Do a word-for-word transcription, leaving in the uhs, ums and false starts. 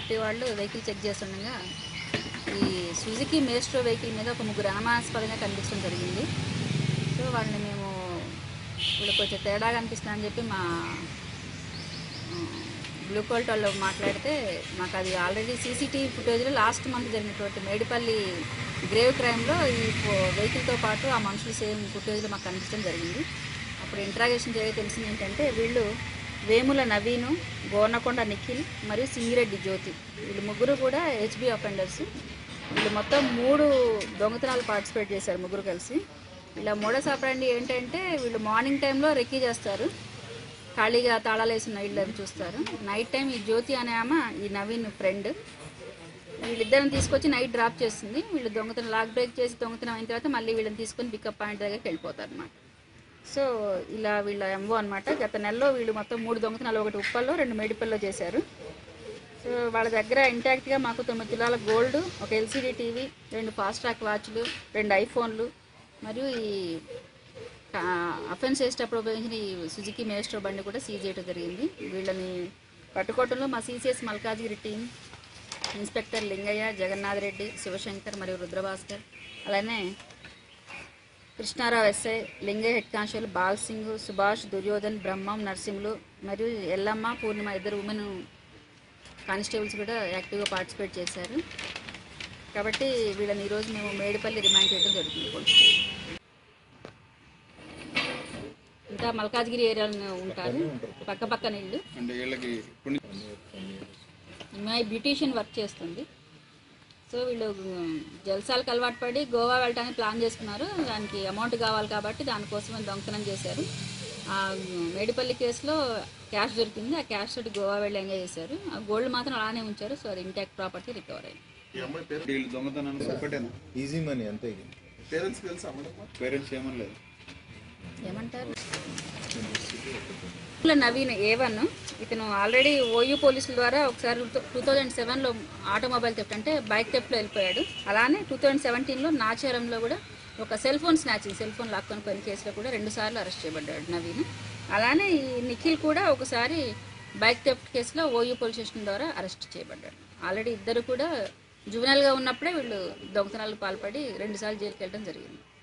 Party వాళ్ళు vehicle check చేస్తుండగా ఈ సుజుకి మేస్ట్రో వెహికల్ మీద ఒక ముగ్గురు అనుమానాస్పదంగా కనిపించడం జరిగింది. సో వాళ్ళని మేము వీళ్ళకి కొంచెం తేడాగా అనిపిస్తుందని చెప్పి మా బ్లూ కోల్ట్ వాళ్ళు మాట్లాడితే మాకు అది ఆల్రెడీ సీసీటీవీ ఫుటేజ్లో లాస్ట్ మంత్ జరిగినటువంటి మేడిపల్లి గ్రేవ్ క్రైమ్లో ఈ వెహికల్తో పాటు ఆ మనుషులు సేమ్ ఫుటేజ్లో మాకు కనిపించడం జరిగింది. అప్పుడు ఇంట్రాగేషన్ జరిగి తెలిసింది ఏంటంటే వీళ్ళు వేముల నవీను, గోర్నకొండ నిఖిల్ మరియు సింగిరెడ్డి జ్యోతి, వీళ్ళు ముగ్గురు కూడా హెచ్బి అఫెండర్స్. వీళ్ళు మొత్తం మూడు దొంగతనాలు పార్టిసిపేట్ చేశారు ముగ్గురు కలిసి. ఇలా మోడస్ ఆపరండి ఏంటంటే వీళ్ళు మార్నింగ్ టైంలో రెక్కీ చేస్తారు, ఖాళీగా తాళాలు వేసిన ఇళ్ళు అవి చూస్తారు. నైట్ టైం ఈ జ్యోతి అనే ఆమె ఈ నవీన్ ఫ్రెండ్, వీళ్ళిద్దరిని తీసుకొచ్చి నైట్ డ్రాప్ చేస్తుంది. వీళ్ళు దొంగతనం లాక్ బ్రేక్ చేసి దొంగతనం అయిన తర్వాత మళ్ళీ వీళ్ళని తీసుకొని పికప్ పాయింట్ దగ్గరికి వెళ్ళిపోతారు అన్నమాట. సో ఇలా వీళ్ళ ఎంఓ అనమాట. గత నెలలో వీళ్ళు మొత్తం మూడు దొంగతనాలు, ఒకటి ఉప్పల్లో రెండు మేడిపల్లో చేశారు. సో వాళ్ళ దగ్గర ఇంటాక్ట్గా మాకు తొమ్మిది తులాల గోల్డ్, ఒక ఎల్సీడీ టీవీ, రెండు ఫాస్ట్ ట్రాక్ వాచ్లు, రెండు ఐఫోన్లు మరియు ఈ అఫెన్స్ చేసేటప్పుడు ఉపయోగించిన ఈ సుజుకి మేస్ట్రో బండి కూడా సీజ్ చేయడం జరిగింది. వీళ్ళని పట్టుకోవడంలో మా CCS Malkajgiri team, inspector Lingaiah, Jagannath Reddy, Shivashankar మరియు రుద్రభాస్కర్, అలానే Krishnarao SI, Lingaiah head constable, Bal Singh, Subhash, Duryodhan, Brahmam, Narasimhulu మరియు ఎల్లమ్మ, పూర్ణిమ ఇద్దరు ఉమెన్ కానిస్టేబుల్స్ కూడా యాక్టివ్గా పార్టిసిపేట్ చేశారు. కాబట్టి వీళ్ళని ఈరోజు మేము మేడిపల్లి రిమాండ్ చేయడం జరుగుతుంది పోలీస్ స్టేషన్. ఇంకా మల్కాజ్గిరి ఏరియాలో ఉంటారు, పక్క పక్కన ఇల్లు. అమ్మాయి బ్యూటీషియన్ వర్క్ చేస్తుంది. సో వీళ్ళు జల్సాలకు అలవాటు పడి గోవా వెళ్ళడానికి ప్లాన్ చేసుకున్నారు. దానికి అమౌంట్ కావాలి కాబట్టి దానికోసమే దొంగతనం చేశారు. ఆ మేడిపల్లి కేసులో క్యాష్ దొరికింది, ఆ క్యాష్ తోటి గోవా వెళ్ళి ఎంజాయ్ చేశారు. ఆ గోల్డ్ మాత్రం అలానే ఉంచారు. సో అది ఇంటాక్ట్ ప్రాపర్టీ రికవర్ అయింది. ఏమంటారు నవీన్ ఏవన్, ఇతను ఆల్రెడీ ఓయూ పోలీసుల ద్వారా ఒకసారి టూ థౌజండ్ సెవెన్లో ఆటోమొబైల్ థెఫ్ట్ అంటే బైక్ థెఫ్ట్లో వెళ్ళిపోయాడు. అలానే టూ థౌజండ్ సెవెంటీన్లో నాచారంలో కూడా ఒక cell phone snatching, cell phone లాక్కొని పోయిన కేసులో కూడా రెండు సార్లు అరెస్ట్ చేయబడ్డాడు నవీన్. అలానే ఈ నిఖిల్ కూడా ఒకసారి బైక్ థెఫ్ట్ కేసులో ఓయూ పోలీస్ స్టేషన్ ద్వారా అరెస్ట్ చేయబడ్డాడు. ఆల్రెడీ ఇద్దరు కూడా జువెనల్గా ఉన్నప్పుడే వీళ్ళు దొంగతనాలకు పాల్పడి రెండుసార్లు జైలుకి వెళ్ళడం జరిగింది.